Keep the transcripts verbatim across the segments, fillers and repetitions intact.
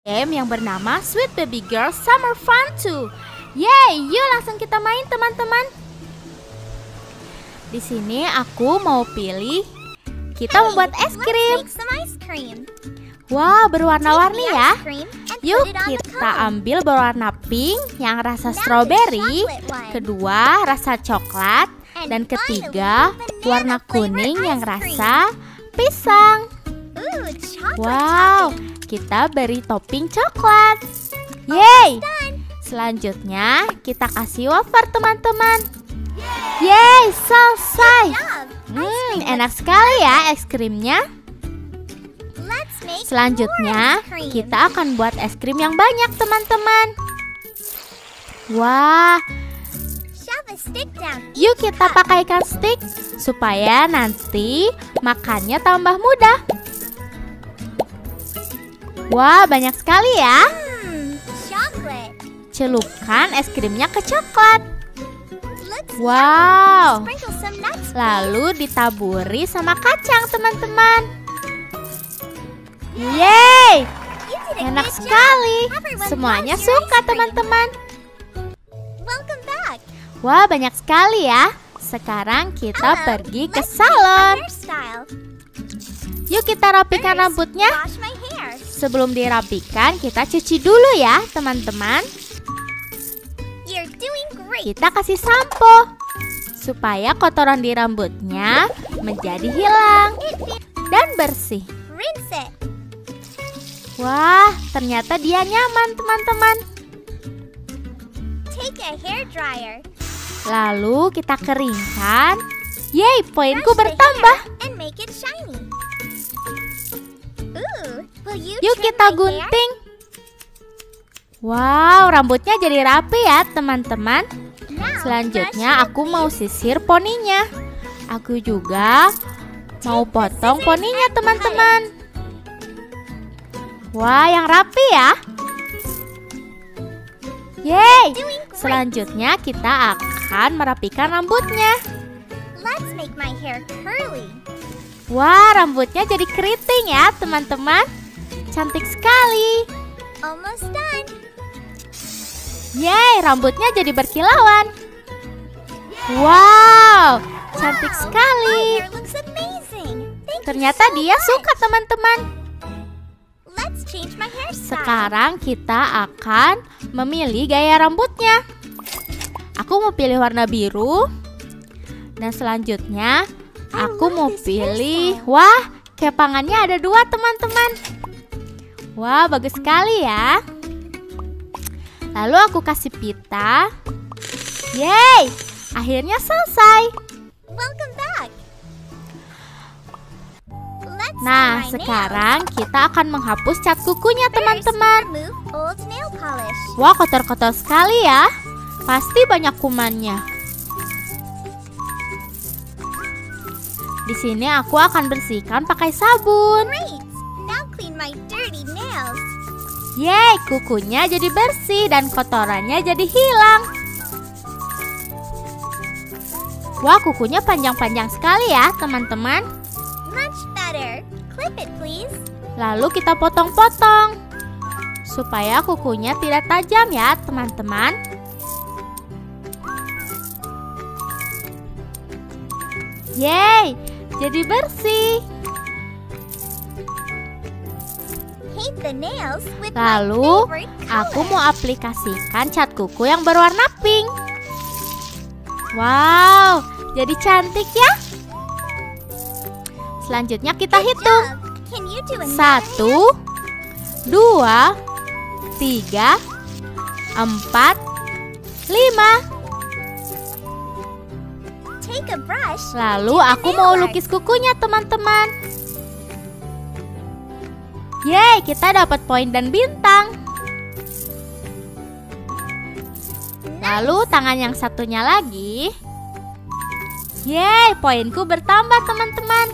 game yang bernama Sweet Baby Girl Summer Fun two. Yeay, yuk langsung kita main teman-teman. Di sini aku mau pilih kita membuat es krim. Wah, berwarna-warni ya. Yuk kita ambil berwarna pink yang rasa strawberry, kedua rasa coklat, dan ketiga warna kuning yang rasa pisang. Wow, kita beri topping coklat. Yeay. Selanjutnya kita kasih wafer teman-teman. Yeay, selesai. Hmm, enak sekali ya es krimnya. Selanjutnya kita akan buat es krim yang banyak teman-teman. Wah, yuk kita pakaikan stick supaya nanti makannya tambah mudah. Wah, banyak sekali ya. Celupkan es krimnya ke coklat. Wow. Lalu ditaburi sama kacang teman-teman. Yeay, enak sekali. Semuanya suka teman-teman. Wah, banyak sekali ya. Sekarang kita pergi ke salon. Yuk kita rapikan rambutnya. Sebelum dirapikan, kita cuci dulu ya teman-teman. Kita kasih sampo supaya kotoran di rambutnya menjadi hilang dan bersih. Wah, ternyata dia nyaman teman-teman. Lalu kita keringkan. Yeay, poinku bertambah. Yuk kita gunting. Wow, rambutnya jadi rapi ya teman-teman. Selanjutnya aku mau sisir poninya. Aku juga mau potong poninya teman-teman. Wah, yang rapi ya. Yeay. Selanjutnya kita akan merapikan rambutnya. Wah, rambutnya jadi keriting ya teman-teman. Cantik sekali. Yeay, rambutnya jadi berkilauan. Wow, cantik sekali. Ternyata dia suka teman-teman. Sekarang kita akan memilih gaya rambutnya. Aku mau pilih warna biru. Dan selanjutnya aku mau pilih, wah, kepangannya ada dua teman-teman. Wah, bagus sekali ya. Lalu aku kasih pita. Yeay, akhirnya selesai. Nah, sekarang kita akan menghapus cat kukunya teman-teman. Wah, kotor-kotor sekali ya. Pasti banyak kumannya. Di sini aku akan bersihkan pakai sabun. Yeay, kukunya jadi bersih dan kotorannya jadi hilang. Wah, kukunya panjang-panjang sekali ya teman-teman. Lalu kita potong-potong supaya kukunya tidak tajam ya teman-teman. Yeay, jadi bersih. Lalu aku mau aplikasikan cat kuku yang berwarna pink. Wow, jadi cantik ya. Selanjutnya kita hitung. Satu, dua, tiga, empat, lima. Lalu aku mau lukis kukunya teman-teman. Yeay, kita dapat poin dan bintang. Lalu tangan yang satunya lagi. Yeay, poinku bertambah teman-teman.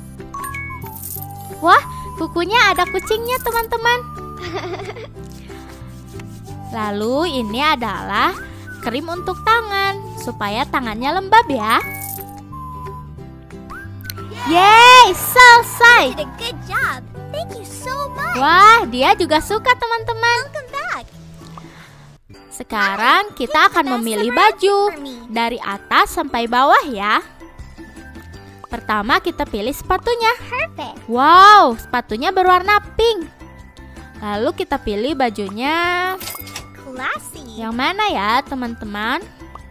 Wah, kukunya ada kucingnya teman-teman. Lalu ini adalah krim untuk tangan supaya tangannya lembab ya. Yeay, selesai. Thank you so much. Wah, dia juga suka teman-teman. Sekarang kita akan memilih baju dari atas sampai bawah ya. Pertama kita pilih sepatunya. Wow, sepatunya berwarna pink. Lalu kita pilih bajunya. Yang mana ya teman-teman?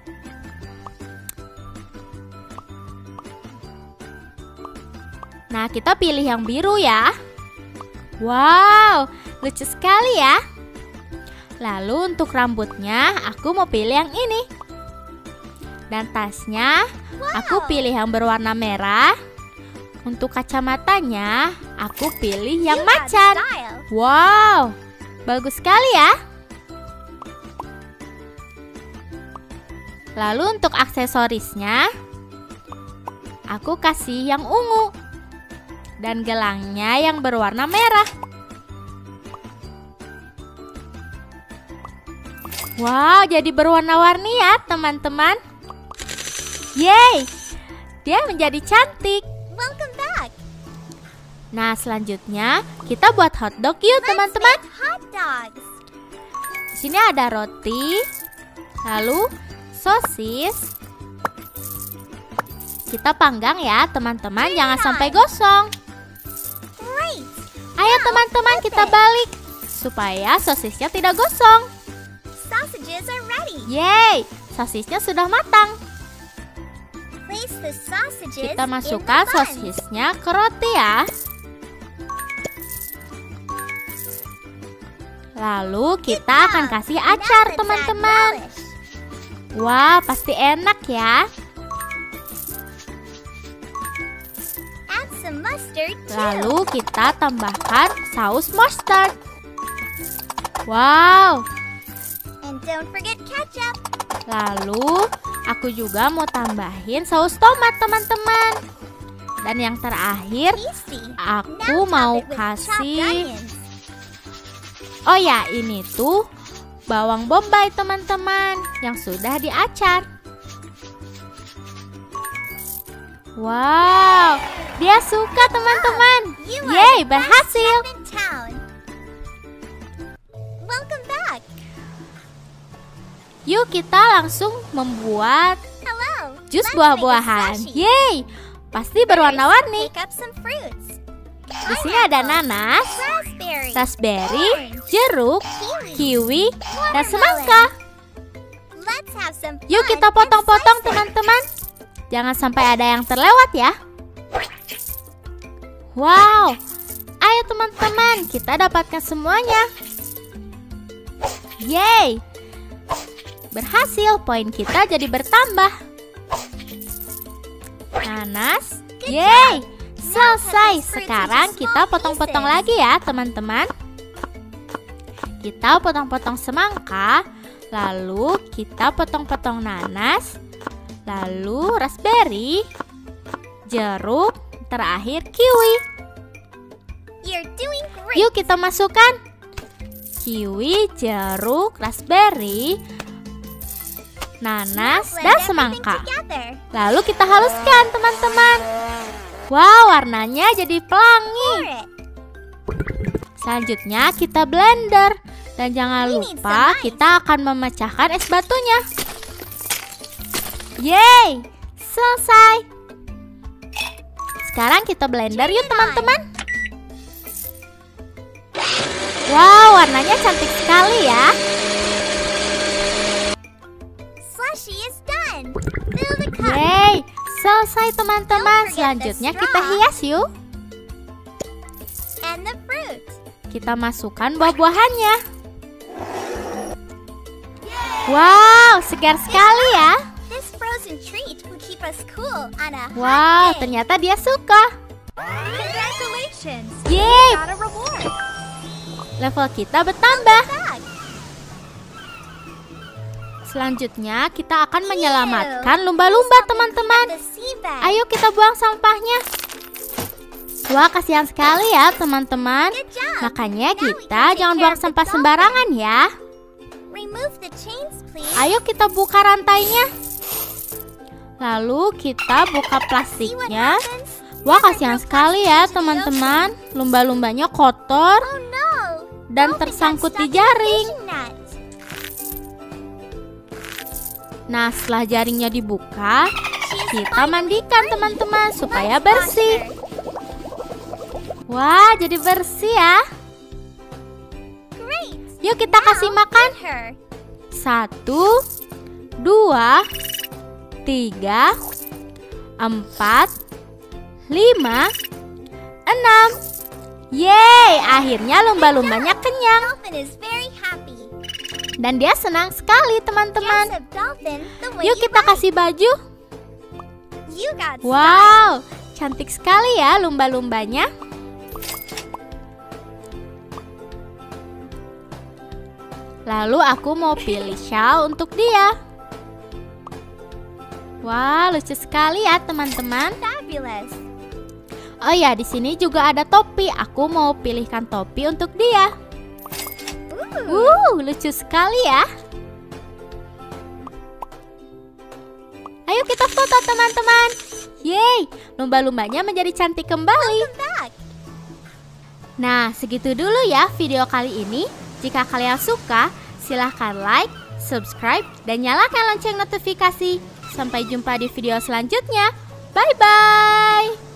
Nah, kita pilih yang biru ya. Wow, lucu sekali ya. Lalu untuk rambutnya, aku mau pilih yang ini. Dan tasnya, aku pilih yang berwarna merah. Untuk kacamatanya, aku pilih yang macan. Wow, bagus sekali ya. Lalu untuk aksesorisnya, aku kasih yang ungu. Dan gelangnya yang berwarna merah. Wow, jadi berwarna-warni ya teman-teman. Yeay, dia menjadi cantik. Welcome back. Nah, selanjutnya kita buat hotdog yuk teman-teman. Di sini ada roti, lalu sosis. Kita panggang ya teman-teman, jangan sampai gosong. Ayo teman-teman kita balik supaya sosisnya tidak gosong. Sausages are ready. Yeay, sosisnya sudah matang. Place the sausages Kita masukkan in the buns. sosisnya ke roti ya. Lalu kita akan kasih acar teman-teman. Wah, pasti enak ya. Add some mustard too. Lalu kita tambahkan saus mustard. Wow. And don't forget ketchup. Lalu aku juga mau tambahin saus tomat teman-teman. Dan yang terakhir, Tasty. aku Now mau top it with chopped kasih. onions. Oh ya, ini tuh bawang bombay teman-teman yang sudah diacar. Wow, dia suka teman-teman. You are Yeay, the best berhasil. chef in town. Welcome back. Yuk kita langsung membuat Hello. jus Let's buah-buahan. make a slushie. Yeay, pasti berwarna-warni. Pick up some fruits. Di sini ada nanas, Raspberry. raspberry, jeruk, kiwi, dan Watermelon. semangka. Let's have some fun Yuk kita and potong-potong slice it. teman-teman. Jangan sampai ada yang terlewat ya. Wow, ayo teman-teman, kita dapatkan semuanya. Yeay, berhasil, poin kita jadi bertambah. Nanas, yeay, selesai. Sekarang kita potong-potong lagi ya teman-teman. Kita potong-potong semangka, lalu kita potong-potong nanas, lalu raspberry, jeruk, terakhir kiwi. You're doing great. Yuk kita masukkan kiwi, jeruk, raspberry, nanas, Blend dan everything semangka. together. Lalu kita haluskan teman-teman. Wow, warnanya jadi pelangi. Pour it. Selanjutnya kita blender. Dan jangan We need lupa some ice. kita akan memecahkan es batunya. Yeay, selesai. Sekarang kita blender yuk teman-teman. Wow, warnanya cantik sekali ya. Slushie is done. Fill the cup. Yeay, selesai teman-teman. Don't forget the Selanjutnya straw. kita hias yuk. And the fruit. Kita masukkan buah-buahannya. Wow, segar sekali ya. This frozen treat will keep us cool on a Wow, hot day. ternyata dia suka. Congratulations. Yeay, Got a reward. level kita bertambah. Back. Selanjutnya kita akan menyelamatkan lumba-lumba teman-teman. The sea bag. Ayo kita buang sampahnya. Wah, kasihan sekali ya teman-teman. Good job. Makanya Now we kita can take jangan care buang of the sampah dolphin. sembarangan ya. Remove the chains, please. Ayo kita buka rantainya. Lalu kita buka See what plastiknya. happens? Wah, kasihan sekali ya teman-teman. Lumba-lumbanya kotor Oh no. dan Dolphin got tersangkut stuck di in the jaring. fishing net. Nah, setelah jaringnya dibuka, She's kita finally mandikan free. teman-teman supaya Let's wash bersih. her. Wah, jadi bersih ya. Great. Yuk kita kasih makan. Feed her. Satu, dua, tiga, empat, lima, enam. Yeay, akhirnya lumba-lumbanya kenyang. Dolphin is very happy. Dan dia senang sekali teman-teman. Dress up Dolphin the way Yuk you kita like. kasih baju. You got style. Wow, cantik sekali ya lumba-lumbanya. Lalu aku mau pilih shawl untuk dia. Wah, lucu sekali ya teman-teman. Fabulous. Oh ya, di sini juga ada topi. Aku mau pilihkan topi untuk dia. Ooh. Uh, lucu sekali ya. Ayo kita foto teman-teman. Yeay, lumba-lumbanya menjadi cantik kembali. Back. Nah, segitu dulu ya video kali ini. Jika kalian suka, silahkan like, subscribe, dan nyalakan lonceng notifikasi. Sampai jumpa di video selanjutnya. Bye-bye.